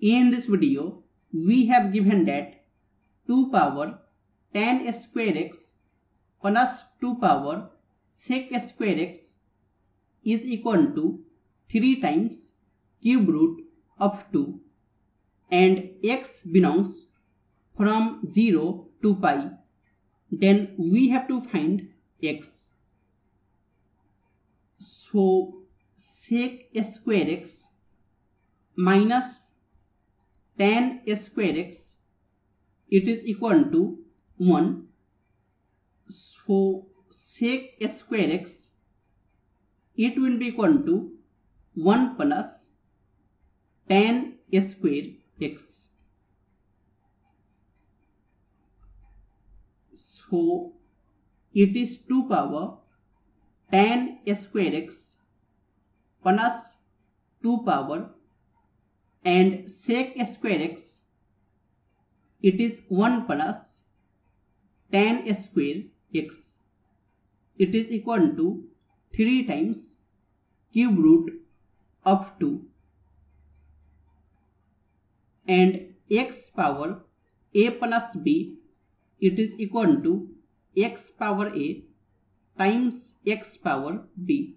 In this video, we have given that 2 power tan square x plus 2 power sec square x is equal to 3 times cube root of 2 and x belongs from 0 to pi. Then we have to find x. So sec square x minus tan square x, it is equal to 1. So sec square x, it will be equal to 1 plus tan square x. So it is 2 power tan square x plus 2 power and sec square x, it is 1 plus tan square x. It is equal to 3 times cube root of 2 and x power a plus b, it is equal to x power a times x power b.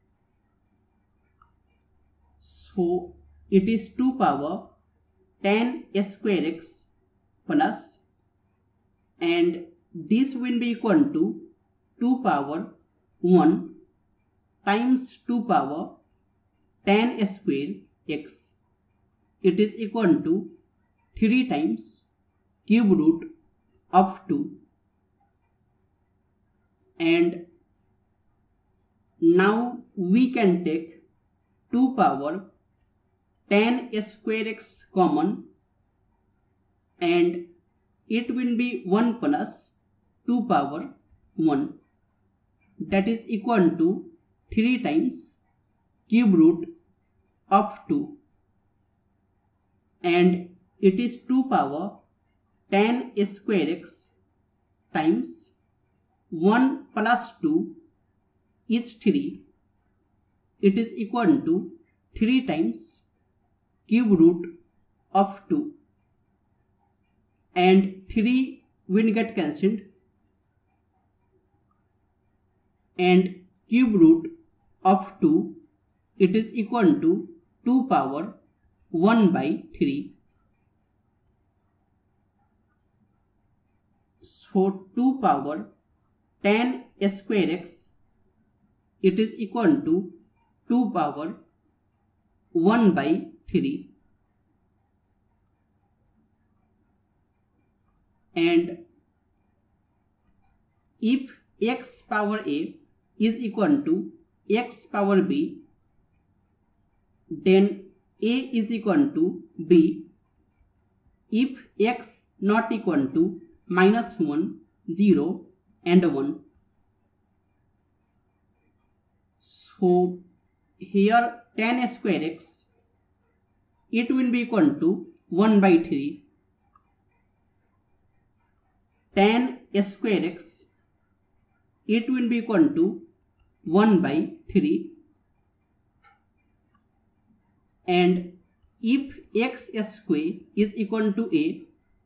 So it is 2 power tan square x plus, and this will be equal to 2 power 1 times 2 power tan square x. It is equal to 3 times cube root of 2. And now we can take 2 power tan square x common, and it will be 1 plus 2 power 1, that is equal to 3 times cube root of 2, and it is 2 power tan square x times 1 plus 2 is 3. It is equal to 3 times cube root of 2, and 3 will get cancelled, and cube root of 2, it is equal to 2 power 1 by 3. So 2 power tan square x, it is equal to 2 power 1 by 3, and if x power a is equal to x power b, then a is equal to b. If x not equal to minus 1, 0 and 1. So here tan square x, it will be equal to 1 by 3. Tan square x, it will be equal to 1 by 3. And if x square is equal to a,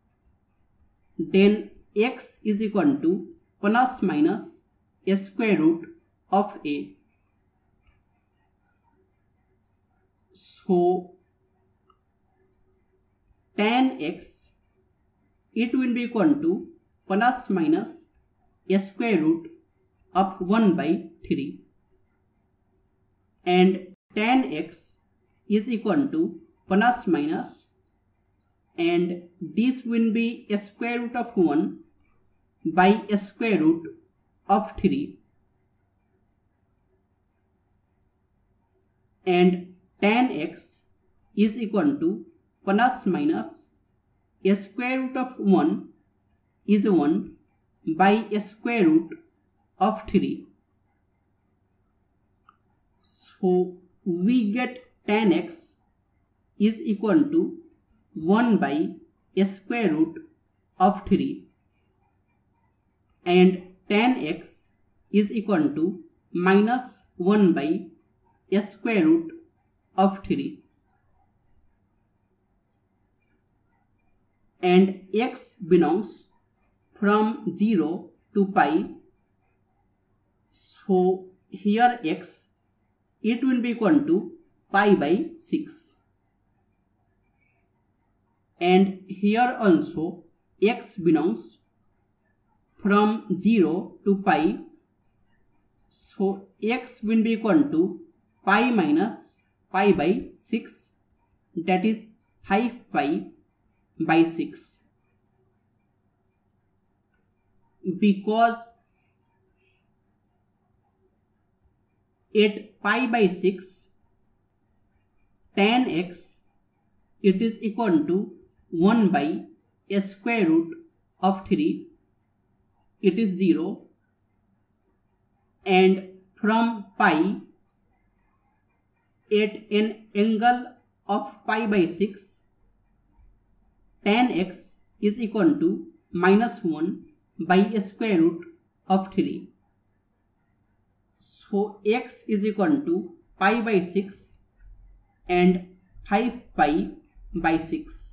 then x is equal to plus minus square root of a. So tan x, it will be equal to plus minus square root of 1 by 3, and tan x is equal to plus minus, and this will be square root of 1 by square root of 3, and tan x is equal to plus minus square root of 1 is 1 by square root of 3. So we get tan x is equal to 1 by square root of 3, and tan x is equal to minus 1 by square root of 3. and x belongs from 0 to pi. So here x, it will be equal to pi by 6. And here also x belongs from 0 to pi. So x will be equal to pi minus pi by 6, that is 5 pi by 6. Because at pi by 6, tan x, it is equal to 1 by a square root of 3, it is 0, and from pi at an angle of pi by 6, tan x is equal to minus 1 by a square root of 3. So x is equal to pi by 6 and 5 pi by 6.